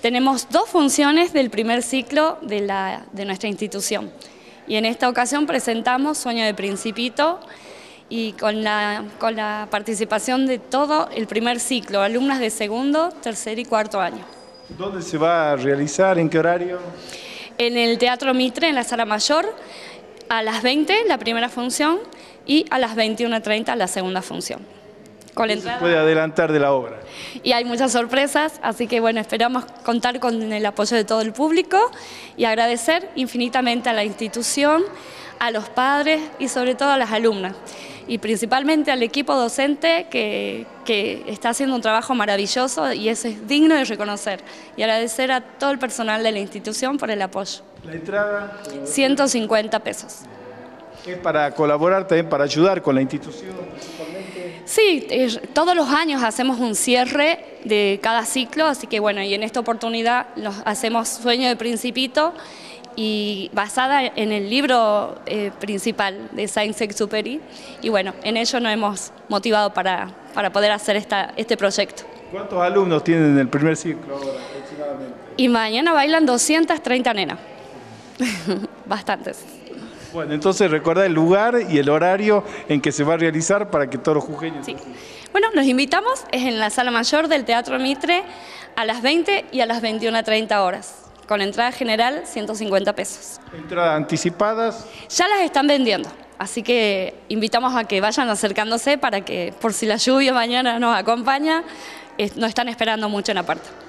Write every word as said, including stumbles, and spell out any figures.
tenemos dos funciones del primer ciclo de, la, de nuestra institución. Y en esta ocasión presentamos Sueño de Principito y con la, con la participación de todo el primer ciclo, alumnas de segundo, tercer y cuarto año. ¿Dónde se va a realizar? ¿En qué horario? En el Teatro Mitre, en la Sala Mayor, a las veinte la primera función y a las veintiuna treinta la segunda función. Con la ¿Qué entrada... se puede adelantar de la obra? Y hay muchas sorpresas, así que bueno, esperamos contar con el apoyo de todo el público y agradecer infinitamente a la institución, a los padres y sobre todo a las alumnas. Y principalmente al equipo docente que, que está haciendo un trabajo maravilloso y eso es digno de reconocer. Y agradecer a todo el personal de la institución por el apoyo. ¿La entrada? ciento cincuenta pesos. ¿Es para colaborar también, para ayudar con la institución principalmente? Sí, eh, todos los años hacemos un cierre de cada ciclo, así que bueno, y en esta oportunidad los hacemos Sueño de Principito y basada en el libro eh, principal de Saint-Exupéry, y bueno, en ello nos hemos motivado para, para poder hacer esta, este proyecto. ¿Cuántos alumnos tienen en el primer ciclo ahora aproximadamente? Y mañana bailan doscientas treinta nenas, bastantes. Bueno, entonces recuerda el lugar y el horario en que se va a realizar para que todos los jujeños... Sí. Bueno, los invitamos, es en la Sala Mayor del Teatro Mitre a las veinte y a las veintiuna treinta horas. Con entrada general, ciento cincuenta pesos. ¿Entradas anticipadas? Ya las están vendiendo, así que invitamos a que vayan acercándose para que, por si la lluvia mañana nos acompaña, nos están esperando mucho en la puerta.